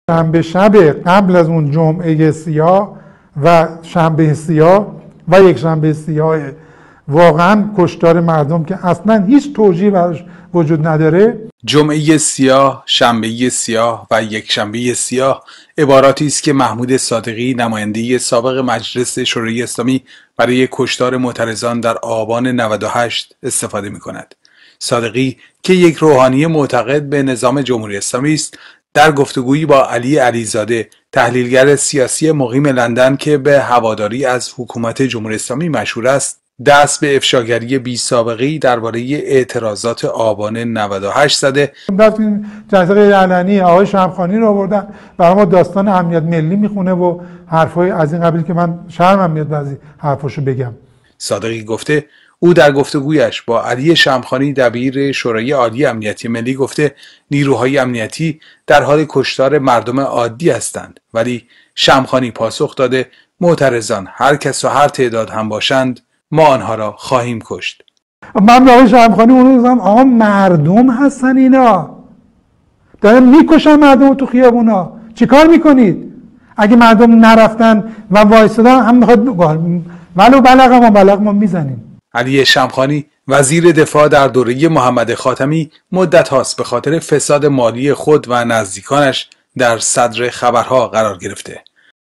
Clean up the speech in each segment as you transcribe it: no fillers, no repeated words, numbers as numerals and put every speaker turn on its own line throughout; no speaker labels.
شنبه شب قبل از اون جمعه سیاه و شنبه سیاه و یک شنبه سیاه واقعا کشتار مردم که اصلا هیچ توجیه براش وجود نداره.
جمعه سیاه، شنبه سیاه و یک شنبه سیاه عباراتی است که محمود صادقی نماینده سابق مجلس شورای اسلامی برای کشتار معترضان در آبان 98 استفاده می کند. صادقی که یک روحانی معتقد به نظام جمهوری اسلامی است، در گفتگویی با علی علیزاده تحلیلگر سیاسی مقیم لندن که به هواداری از حکومت جمهوری اسلامی مشهور است، دست به افشاگری بی سابقه‌ای درباره اعتراضات آبان 98 زده.
رفتیم جلسه غیر علنی آقای شمخانی رو آوردن برای ما داستان امنیت ملی میخونه و حرفای از این قبیل که من شرمم میاد بعضی حرفاشو بگم.
صادقی گفته او در گفتگویش با علی شمخانی دبیر شورای عالی امنیتی ملی گفته نیروهای امنیتی در حال کشتار مردم عادی هستند، ولی شمخانی پاسخ داده معترضان هر کس و هر تعداد هم باشند ما آنها را خواهیم کشت.
من به آقای شمخانی اون روزم آقا مردم هستن اینا دارن میکشن مردم تو خیابونا، چی کار میکنید؟ اگه مردم نرفتن و وایسادن هم میخواد ولو بلغ ما میزنیم.
علی شمخانی وزیر دفاع در دوره محمد خاتمی مدت هاست به خاطر فساد مالی خود و نزدیکانش در صدر خبرها قرار گرفته.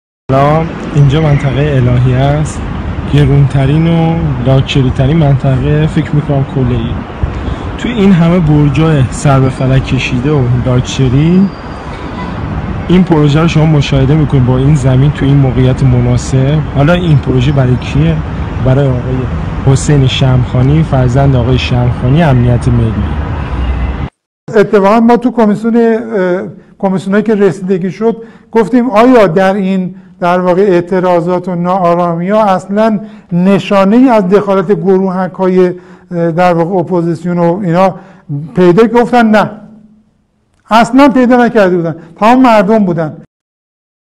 اینجا منطقه الهی است، گرونترین و لاکچری‌ترین منطقه فکر میکنم کله‌ای. تو این همه برجای سر به فلک کشیده و لاکچری این پروژه رو شما مشاهده میکنید با این زمین تو این موقعیت مناسب. حالا این پروژه برای کیه؟ برای آقای حسین شمخانی فرزند آقای شمخانی امنیت ملی.
اتفاقا ما تو کمیسیونایی که رسیدگی شد گفتیم آیا در این در واقع اعتراضات و ناآرامی ها اصلا نشانه ای از دخالت گروهک های در واقع اپوزیسیون و اینا پیدا، گفتن نه اصلا پیدا نکرده بودن، تمام مردم بودن.